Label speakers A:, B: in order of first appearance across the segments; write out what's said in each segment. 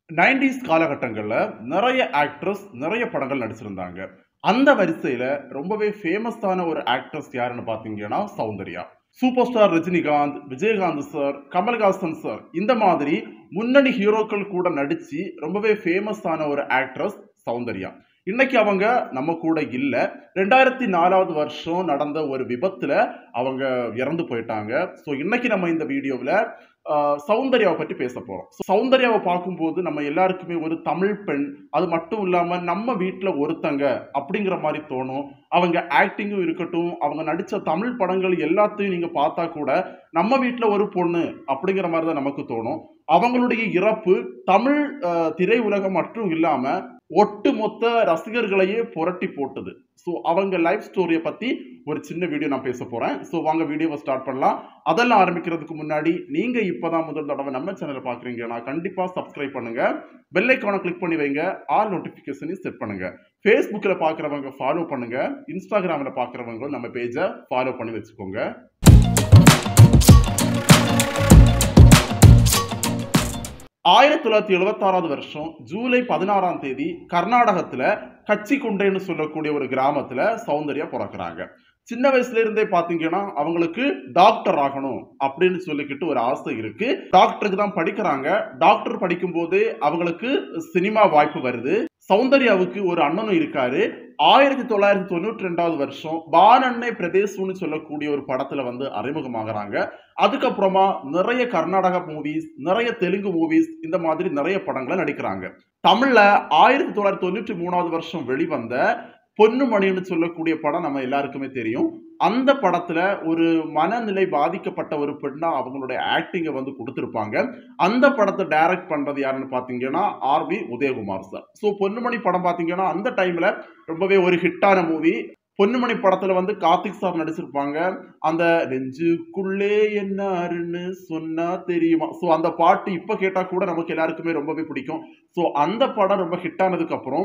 A: 90s காலகட்டங்கள்ல நிறைய actress நிறைய படங்கள் நடிச்சிருந்தாங்க. அந்த வரிசையில ரொம்பவே ஃபேமஸான ஒரு ஆக்ட்ரஸ் யாருன்னு பார்த்தீங்கன்னா, Soundarya. Super star Rajinikanth, Vijayakanth sir, Kamal Haasan sir இந்த மாதிரி முன்னணி ஹீரோக்கள் கூட நடிச்சு ரொம்பவே ஃபேமஸான ஒரு ஆக்ட்ரஸ் சௌந்தர்யா. இன்னைக்கு அவங்க நம்ம கூட இல்ல. 2004வது வருஷம் நடந்த ஒரு விபத்துல அவங்க இறந்து போயிட்டாங்க. ஸோ இன்னைக்கு நம்ம இந்த வீடியோவுல சௌந்தர்யாவை பற்றி பேச போறோம். சௌந்தர்யாவை பார்க்கும்போது நம்ம எல்லாருக்குமே ஒரு தமிழ் பெண், அது மட்டும் இல்லாம நம்ம வீட்டுல ஒருத்தங்க அப்படிங்கிற மாதிரி தோணும். அவங்க ஆக்டிங்கும் இருக்கட்டும், அவங்க நடிச்ச தமிழ் படங்கள் எல்லாத்தையும் நீங்க பார்த்தா கூட நம்ம வீட்டுல ஒரு பொண்ணு அப்படிங்கிற மாதிரி தான் நமக்கு தோணும். அவங்களுடைய இறப்பு தமிழ் திரையுலகம் மட்டும் இல்லாம ஒட்டுமொத்த ரசிகர்களையே புரட்டி போட்டது. ஸோ அவங்க லைஃப் ஸ்டோரியை பத்தி ஒரு சின்ன வீடியோ நான் பேச போறேன். ஸோ வாங்க வீடியோவை ஸ்டார்ட் பண்ணலாம். அதெல்லாம் ஆரம்பிக்கிறதுக்கு முன்னாடி நீங்க இப்பதான் முதல் தடவை நம்ம சேனலை பாக்குறீங்கன்னா கண்டிப்பா சப்ஸ்கிரைப் பண்ணுங்க, பெல் ஐகானை கிளிக் பண்ணி வைங்க, ஆல் நோட்டிபிகேஷனையும் செட் பண்ணுங்க. ஃபேஸ்புக்ல பாக்குறவங்க ஃபாலோ பண்ணுங்க, இன்ஸ்டாகிராம்ல பாக்குறவங்க நம்ம பேஜை ஃபாலோ பண்ணி வச்சுக்கோங்க. 1976வது வருஷம் ஜூலை 16ஆம் தேதி கர்நாடகத்துல கச்சிகுண்டைன்னு சொல்லக்கூடிய ஒரு கிராமத்துல சௌந்தர்யா பிறக்கிறாங்க. சின்ன வயசுல இருந்தே பாத்தீங்கன்னா அவங்களுக்கு டாக்டர் ஆகணும் அப்படின்னு சொல்லிக்கிட்டு ஒரு ஆசை இருக்கு. டாக்டருக்கு தான் படிக்கிறாங்க. டாக்டர் படிக்கும் போது அவங்களுக்கு சினிமா வாய்ப்பு வருது. சௌந்தர்யாவுக்கு ஒரு அண்ணனும் இருக்காரு. 1992வது வருஷம் பானண்ணே பிரதேசம்னு சொல்லக்கூடிய ஒரு படத்துல அறிமுகமாகறாங்க. அதுக்கப்புறமா நிறைய கர்நாடக மூவிஸ், நிறைய தெலுங்கு மூவிஸ் இந்த மாதிரி நிறைய படங்களை நடிக்கிறாங்க. தமிழ்ல 1993வது வருஷம் வெளிவந்த பொன்னுமணின்னு சொல்லக்கூடிய படம் நம்ம எல்லாருக்குமே தெரியும். அந்த படத்துல ஒரு மனநிலை பாதிக்கப்பட்ட ஒரு பெண்ணா அவங்களுடைய ஆக்டிங்கை கொடுத்திருப்பாங்க. அந்த படத்தை டைரக்ட் பண்றது யாருன்னு பாத்தீங்கன்னா R V. Udhayakumar sir. So Ponnumani படம் பாத்தீங்கன்னா அந்த டைம்ல ரொம்பவே ஒரு ஹிட்டான மூவி. பொன்னுமணி படத்துல கார்த்திக் சார் நடிச்சிருப்பாங்க. அந்த நெஞ்சுக்குள்ளே என்னாருன்னு சொன்னா தெரியுமா, ஸோ அந்த பாட்டு இப்ப கேட்டா கூட நமக்கு எல்லாருக்குமே ரொம்பவே பிடிக்கும். ஸோ அந்த படம் ரொம்ப ஹிட் ஆனதுக்கு அப்புறம்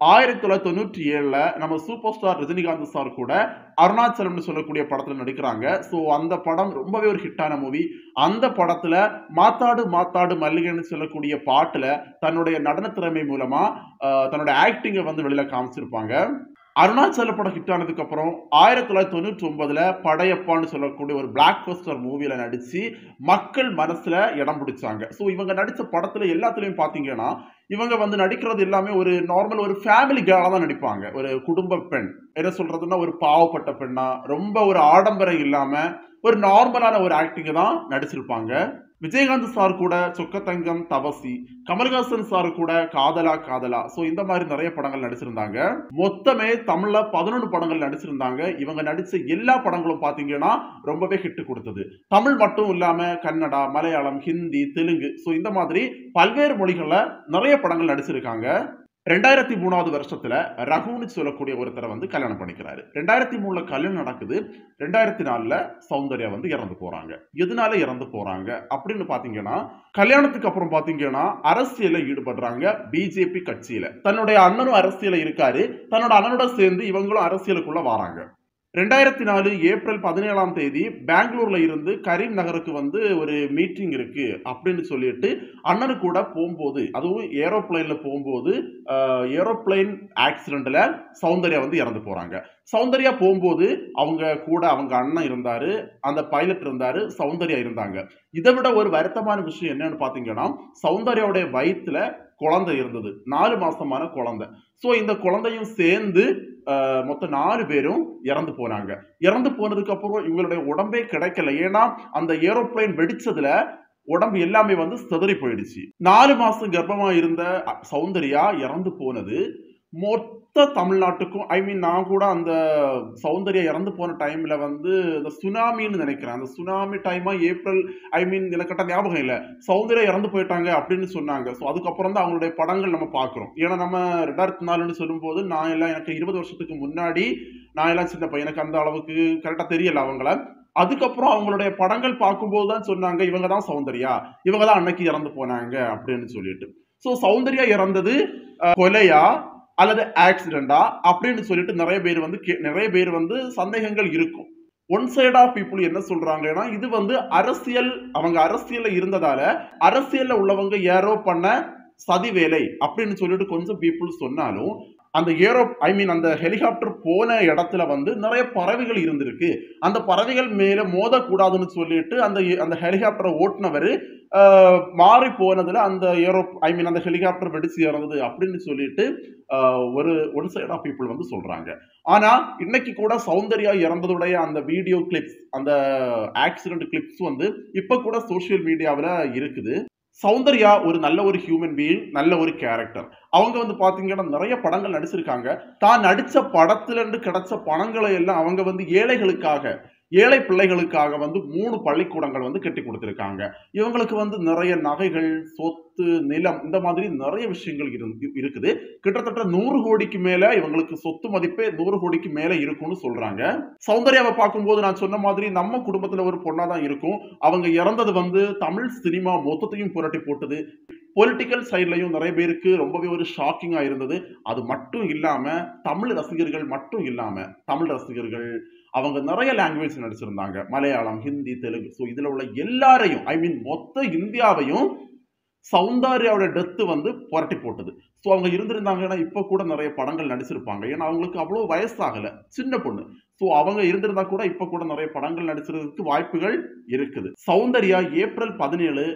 A: 1997ல நம்ம சூப்பர் ஸ்டார் ரஜினிகாந்த் சார் கூட அருணாச்சலம்னு சொல்லக்கூடிய படத்துல நடிக்கிறாங்க. ஸோ அந்த படம் ரொம்பவே ஒரு ஹிட்டான மூவி. அந்த படத்துல மாத்தாடு மாத்தாடு மல்லிகைன்னு சொல்லக்கூடிய பாட்டுல தன்னுடைய நடன திறமை மூலமா தன்னுடைய ஆக்டிங்கை வெளியில காமிச்சிருப்பாங்க. அருணாச்சல படம் ஹிட் ஆனதுக்கு அப்புறம் 1999ல படையப்பான்னு சொல்லக்கூடிய ஒரு பிளாக் பஸ்டர் மூவில நடிச்சு மக்கள் மனசுல இடம் பிடிச்சாங்க. ஸோ இவங்க நடிச்ச படத்துல எல்லாத்துலயும் பாத்தீங்கன்னா இவங்க நடிக்கிறது எல்லாமே ஒரு நார்மல் ஒரு ஃபேமிலி கேர்லா தான் நடிப்பாங்க. ஒரு குடும்ப பெண், என்ன சொல்றதுன்னா ஒரு பாவப்பட்ட பெண்ணா, ரொம்ப ஒரு ஆடம்பரம் இல்லாம ஒரு நார்மலான ஒரு ஆக்டிங்க தான் நடிச்சிருப்பாங்க. விஜயகாந்த் சார் கூட சொக்கத்தங்கம், தவசி, கமல்ஹாசன் சார் கூட காதலா காதலா, ஸோ இந்த மாதிரி நிறைய படங்கள் நடிச்சிருந்தாங்க. மொத்தமே தமிழ்ல 11 படங்கள் நடிச்சிருந்தாங்க. இவங்க நடிச்ச எல்லா படங்களும் பாத்தீங்கன்னா ரொம்பவே ஹிட் கொடுத்தது. தமிழ் மட்டும் இல்லாம கன்னடா, மலையாளம், ஹிந்தி, தெலுங்கு, ஸோ இந்த மாதிரி பல்வேறு மொழிகள்ல நிறைய படங்கள் நடிச்சிருக்காங்க. 2003வது வருஷத்துல ரகுன்னு சொல்லக்கூடிய ஒருத்தரை கல்யாணம் பண்ணிக்கிறாரு. 2003ல கல்யாணம் நடக்குது. 2004ல சௌந்தர்யா இறந்து போறாங்க. எதனால இறந்து போறாங்க அப்படின்னு பாத்தீங்கன்னா, கல்யாணத்துக்கு அப்புறம் பாத்தீங்கன்னா அரசியல்ல ஈடுபடுறாங்க. பிஜேபி கட்சியில தன்னுடைய அண்ணனும் அரசியல இருக்காரு. தன்னோட அண்ணனோட சேர்ந்து இவங்களும் அரசியலுக்குள்ள வராங்க. 2004 ஏப்ரல் 17ஆம் தேதி பெங்களூர்ல இருந்து கரீம் நகருக்கு ஒரு மீட்டிங் இருக்கு அப்படின்னு சொல்லிட்டு அண்ணனு கூட போகும்போது, அதுவும் ஏரோப்ளைன்ல போகும்போது ஏரோப்ளைன் ஆக்சிடென்ட்ல சௌந்தர்யா இறந்து போறாங்க. சௌந்தர்யா போகும்போது அவங்க கூட அவங்க அண்ணன் இருந்தாரு, அந்த பைலட் இருந்தாரு, சௌந்தர்யா இருந்தாங்க. இதை விட ஒரு வருத்தமான விஷயம் என்னன்னு பாத்தீங்கன்னா, சௌந்தர்யாவுடைய வயிற்றுல குழந்தை இருந்தது, 4 மாசமான குழந்தை. ஸோ இந்த குழந்தையும் சேர்ந்து மொத்தம் 4 பேரும் இறந்து போனாங்க. இறந்து போனதுக்கு அப்புறம் இவங்களுடைய உடம்பே கிடைக்கல. ஏன்னா அந்த ஏரோப்ளைன் வெடிச்சதுல உடம்பு எல்லாமே சிதறி போயிடுச்சு. 4 மாசம் கர்ப்பமா இருந்த சௌந்தர்யா இறந்து போனது மொத்த தமிழ்நாட்டுக்கும், ஐ மீன் நான் கூட அந்த சௌந்தர்யா இறந்து போன டைம்ல இந்த சுனாமின்னு நினைக்கிறேன். அந்த சுனாமி டைமா ஏப்ரல், ஐ மீன் எனக்கு கரெக்டா ஞாபகம் இல்லை, சௌந்தர்யா இறந்து போயிட்டாங்க அப்படின்னு சொன்னாங்க. ஸோ அதுக்கப்புறம் தான் அவங்களுடைய படங்கள் நம்ம பார்க்கிறோம். ஏன்னா நம்ம 2004ன்னு சொல்லும்போது நான் எல்லாம் எனக்கு 20 வருஷத்துக்கு முன்னாடி நான் எல்லாம் சின்ன பையன், எனக்கு அந்த அளவுக்கு கரெக்டா தெரியல அவங்கள. அதுக்கப்புறம் அவங்களுடைய படங்கள் பார்க்கும்போது தான் சொன்னாங்க இவங்க தான் சௌந்தர்யா, இவங்க தான் அன்னைக்கு இறந்து போனாங்க அப்படின்னு சொல்லிட்டு. ஸோ சௌந்தர்யா இறந்தது கொலையா அல்லது ஆக்சிடென்டா அப்படின்னு சொல்லிட்டு நிறைய பேர் சந்தேகங்கள் இருக்கும். ஒன் சைட் ஆஃப் பீப்புள் என்ன சொல்றாங்கன்னா, இது அரசியல், அவங்க அரசியல்ல இருந்ததால அரசியல்ல உள்ளவங்க யாரோ பண்ண சதி வேலை அப்படின்னு சொல்லிட்டு கொஞ்சம் பீப்புள் சொன்னாலும் அந்த அந்த ஹெலிகாப்டர் போன இடத்துல வந்து நிறைய பறவைகள் இருந்திருக்கு. அந்த பறவைகள் மேல மோதக்கூடாதுன்னு சொல்லிட்டு அந்த ஹெலிகாப்டரை ஓட்டுனவர் மாறி போனதுல அந்த ஹெலிகாப்டர் வெடிச்சு இறங்குது அப்படின்னு சொல்லிட்டு ஒரு ஒன் சைடா பீப்புள் வந்து சொல்றாங்க. ஆனா இன்னைக்கு கூட சௌந்தர்யா இறந்ததுடைய அந்த வீடியோ கிளிப்ஸ், அந்த ஆக்சிடென்ட் கிளிப்ஸ் வந்து இப்ப கூட சோசியல் மீடியாவில் இருக்குது. சௌந்தர்யா ஒரு நல்ல ஒரு ஹியூமன் பீயிங், நல்ல ஒரு கேரக்டர். அவங்க வந்து பாத்தீங்கன்னா நிறைய படங்கள் நடிச்சிருக்காங்க. தான் நடிச்ச படத்துல இருந்து கிடைச்ச பணங்களை எல்லாம் அவங்க வந்து ஏழை பிள்ளைகளுக்காக வந்து 3 பள்ளிக்கூடங்கள் வந்து கட்டி கொடுத்திருக்காங்க. இவங்களுக்கு வந்து நிறைய நகைகள், சொத்து, நிலம் இந்த மாதிரி நிறைய விஷயங்கள் இருக்குது. கிட்டத்தட்ட 100 கோடிக்கு மேல இவங்களுக்கு சொத்து மதிப்பே 100 கோடிக்கு மேல இருக்கும்னு சொல்றாங்க. சௌந்தர்யாவை பார்க்கும்போது நான் சொன்ன மாதிரி நம்ம குடும்பத்துல ஒரு பொண்ணா தான் இருக்கும். அவங்க இறந்தது வந்து தமிழ் சினிமா மொத்தத்தையும் புரட்டி போட்டது. பொலிட்டிக்கல் சைட்லயும் நிறைய பேருக்கு ரொம்பவே ஒரு ஷாக்கிங்கா இருந்தது. அது மட்டும் இல்லாம தமிழ் ரசிகர்கள் மட்டும் இல்லாம தமிழ் ரசிகர்கள் அவங்க நிறைய லாங்குவேஜ் நடிச்சிருந்தாங்க. மலையாளம், ஹிந்தி, தெலுங்கு. ஸோ இதுல உள்ள எல்லாரையும் மொத்த இந்தியாவையும் சௌந்தர்யாவோட டெத்து வந்து புரட்டி போட்டது. ஸோ அவங்க இருந்திருந்தாங்கன்னா இப்ப கூட நிறைய படங்கள் நடிச்சிருப்பாங்க. ஏன்னா அவங்களுக்கு அவ்வளவு வயசாகல, சின்ன பொண்ணு. ஸோ அவங்க இருந்திருந்தா கூட இப்ப கூட நிறைய படங்கள் நடிச்சிருக்கிறதுக்கு வாய்ப்புகள் இருக்குது. சௌந்தர்யா ஏப்ரல் 17,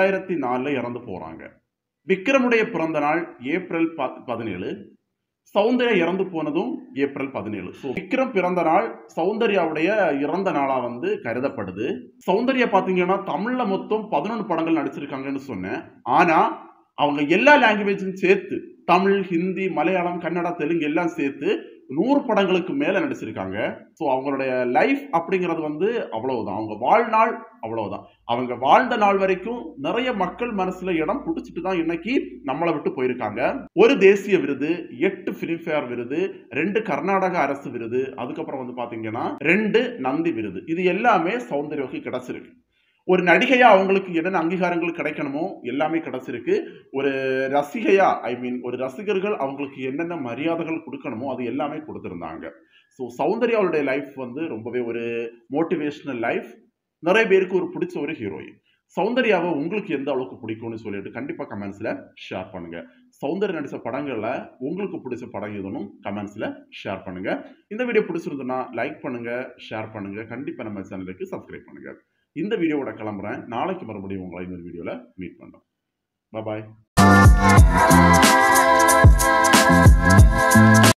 A: 2004 இறந்து போறாங்க. விக்ரமுடைய பிறந்த நாள் ஏப்ரல் 17. சௌந்தர்யா இறந்து போனதும் ஏப்ரல் 17. ஸோ விக்ரம் பிறந்த நாள் சௌந்தர்யாவுடைய இறந்த நாளா வந்து கருதப்படுது. சௌந்தர்யா பாத்தீங்கன்னா தமிழ்ல மொத்தம் 11 படங்கள் நடிச்சிருக்காங்கன்னு சொன்னேன். ஆனா அவங்க எல்லா லாங்குவேஜும் சேர்த்து தமிழ், ஹிந்தி, மலையாளம், கன்னடா, தெலுங்கு எல்லாம் சேர்த்து 100 படங்களுக்கு மேல நடிச்சிருக்காங்க. ஸோ அவங்களுடைய லைஃப் அப்படிங்கிறது வந்து அவ்வளவுதான். அவங்க வாழ்நாள் அவ்வளவுதான். அவங்க வாழ்ந்த நாள் வரைக்கும் நிறைய மக்கள் மனசுல இடம் பிடிச்சிட்டு தான் இன்னைக்கு நம்மளை விட்டு போயிருக்காங்க. ஒரு தேசிய விருது, 8 பிலிம்பேர் விருது, 2 கர்நாடக அரசு விருது, அதுக்கப்புறம் வந்து பாத்தீங்கன்னா 2 நந்தி விருது. இது எல்லாமே சௌந்தர்யாவுக்கு கிடைச்சிருக்கு. ஒரு நடிகையா அவங்களுக்கு என்னென்ன அங்கீகாரங்கள் கிடைக்கணுமோ எல்லாமே கிடைச்சிருக்கு. ஒரு ரசிகையா ஒரு ரசிகர்கள் அவங்களுக்கு என்னென்ன மரியாதைகள் கொடுக்கணுமோ அது எல்லாமே கொடுத்திருந்தாங்க. ஸோ சௌந்தர்யாவுடைய லைஃப் வந்து ரொம்பவே ஒரு மோட்டிவேஷனல் லைஃப். நிறைய பேருக்கு ஒரு பிடிச்ச ஒரு ஹீரோயின். சௌந்தர்யாவை உங்களுக்கு எந்த அளவுக்கு பிடிக்கும்னு சொல்லிட்டு கண்டிப்பா கமெண்ட்ஸ்ல ஷேர் பண்ணுங்க. சௌந்தர்யா நடிச்ச படங்கள்ல உங்களுக்கு பிடிச்ச படம் எதுவும் கமெண்ட்ஸ்ல ஷேர் பண்ணுங்க. இந்த வீடியோ பிடிச்சிருந்ததுன்னா லைக் பண்ணுங்க, ஷேர் பண்ணுங்க. கண்டிப்பா நம்ம சேனலுக்கு சப்ஸ்கிரைப் பண்ணுங்க. இந்த வீடியோவோட கிளம்புறேன். நாளைக்கு மறுபடியும் உங்களை இன்னொரு வீடியோல மீட் பண்றோம். பாய்.